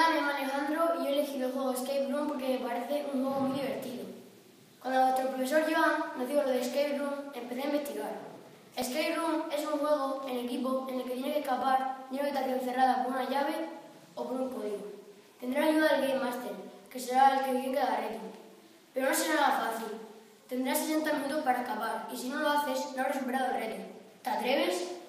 Hola, me llamo Alejandro y yo he elegido el juego Escape Room porque me parece un juego muy divertido. Cuando nuestro profesor Joan nos dijo lo de Escape Room, empecé a investigar. Escape Room es un juego en equipo en el que tiene que escapar de una habitación cerrada por una llave o por un código. Tendrá ayuda del Game Master, que será el que guíe cada reto. Pero no será nada fácil. Tendrás 60 minutos para escapar y si no lo haces, no habrás superado el reto. ¿Te atreves?